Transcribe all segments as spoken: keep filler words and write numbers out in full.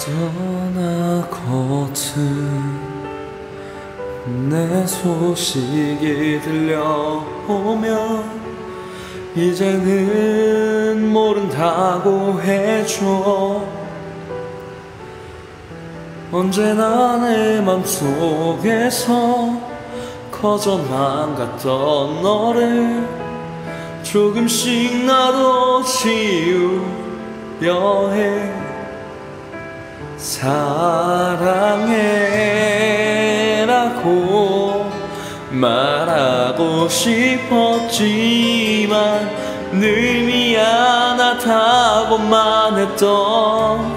떠나거든. 내 소식이 들려오면 이제는 모른다고 해줘. 언제나 내 맘속에서 커져만 갔던 너를 조금씩 나도 지우려 해. 사랑해라고 말하고 싶었지만 늘 미안하다고만 했던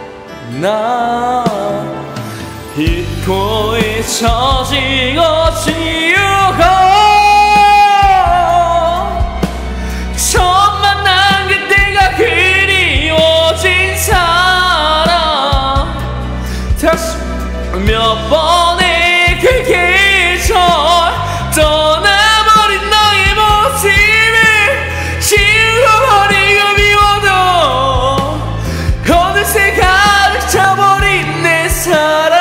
나 잊고 잊혀지고 지우고 처음 만난 그때가 그리워진 사람. 다시 몇 번의 그 계절 떠나버린 너의 모습을 지워버리고 미워도 어느새 가득 차버린 내 사랑.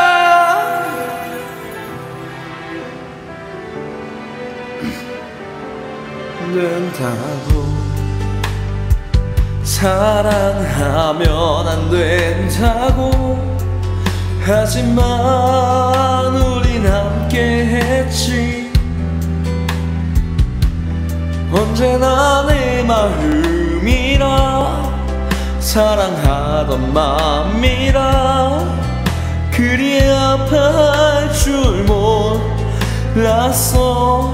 된다고 사랑하면 안 된다고 하지만 우린 함께 했지. 언제나 내 마음이라 사랑하던 마음이라 그리 아파할 줄 몰랐어.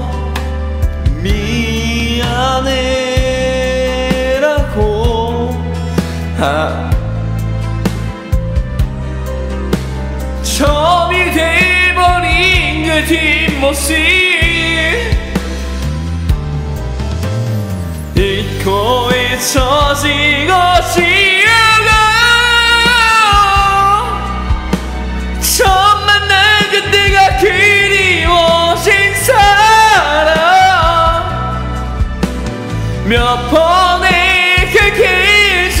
미안해라고 아 처음이 돼버린 그 뒷모습 잊고 잊혀지고 지우고 처음 만난 그때가 그리워진 사람. 몇 번의 그 계절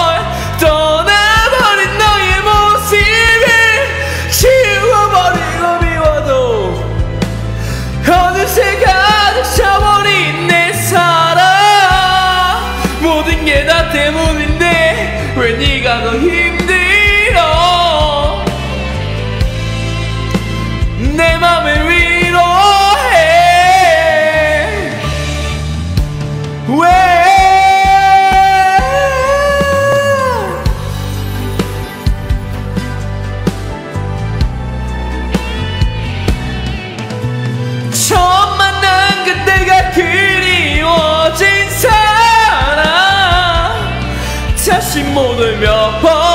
떠나버린 너의 모습을 지워버리고 미워도 어느새 가득 차버린 내 사랑. 모든 게 나 때문인데 왜 네가 더 힘들어. 내 맘을 위로해. 왜 처음 만난 그때가 그리워진 사람. 다시 못 올 몇 번